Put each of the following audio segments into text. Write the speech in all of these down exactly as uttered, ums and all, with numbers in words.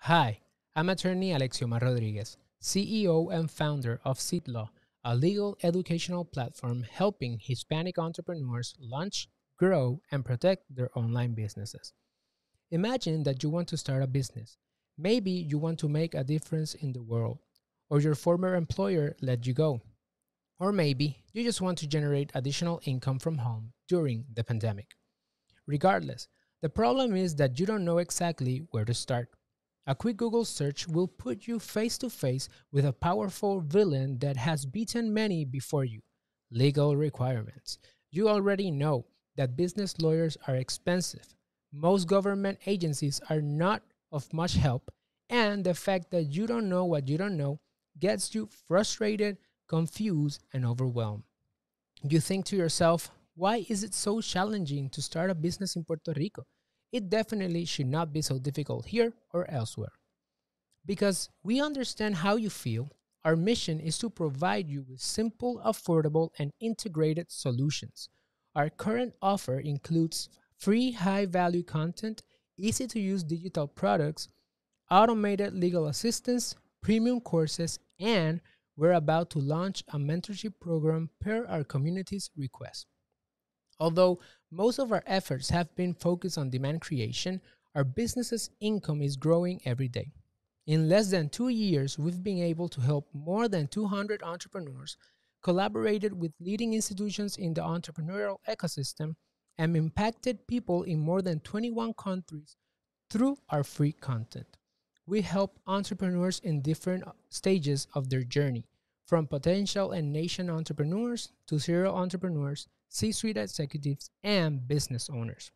Hi, I'm attorney Alexiomar Rodriguez, C E O and founder of Seed Law, a legal educational platform helping Hispanic entrepreneurs launch, grow, and protect their online businesses. Imagine that you want to start a business. Maybe you want to make a difference in the world, or your former employer let you go. Or maybe you just want to generate additional income from home during the pandemic. Regardless, the problem is that you don't know exactly where to start. A quick Google search will put you face to face with a powerful villain that has beaten many before you: legal requirements. You already know that business lawyers are expensive. Most government agencies are not of much help, and the fact that you don't know what you don't know gets you frustrated, confused, and overwhelmed. You think to yourself, why is it so challenging to start a business in Puerto Rico? It definitely should not be so difficult here or elsewhere. Because we understand how you feel, our mission is to provide you with simple, affordable, and integrated solutions. Our current offer includes free high value content, easy to use digital products, automated legal assistance, premium courses, and we're about to launch a mentorship program per our community's request. Although most of our efforts have been focused on demand creation, our business's income is growing every day. In less than two years, we've been able to help more than two hundred entrepreneurs, collaborated with leading institutions in the entrepreneurial ecosystem, and impacted people in more than twenty-one countries through our free content. We help entrepreneurs in different stages of their journey, from potential and nation entrepreneurs to serial entrepreneurs, C suite executives, and business owners.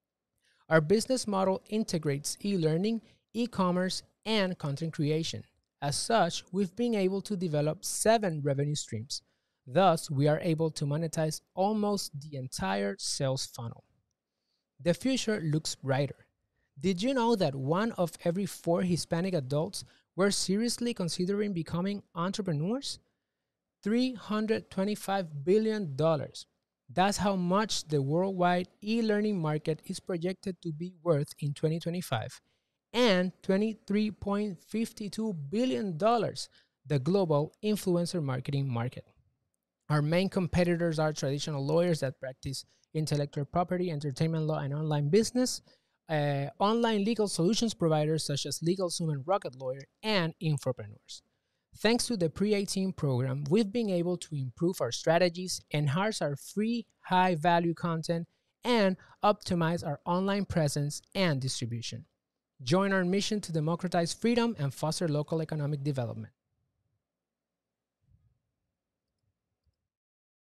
Our business model integrates e learning, e commerce, and content creation. As such, we've been able to develop seven revenue streams. Thus, we are able to monetize almost the entire sales funnel. The future looks brighter. Did you know that one of every four Hispanic adults were seriously considering becoming entrepreneurs? three hundred twenty-five billion dollars. That's how much the worldwide e learning market is projected to be worth in twenty twenty-five, and twenty-three point five two billion dollars, the global influencer marketing market. Our main competitors are traditional lawyers that practice intellectual property, entertainment law, and online business, uh, online legal solutions providers such as LegalZoom and Rocket Lawyer, and infopreneurs. Thanks to the Pre eighteen program, we've been able to improve our strategies, enhance our free, high value content, and optimize our online presence and distribution. Join our mission to democratize freedom and foster local economic development.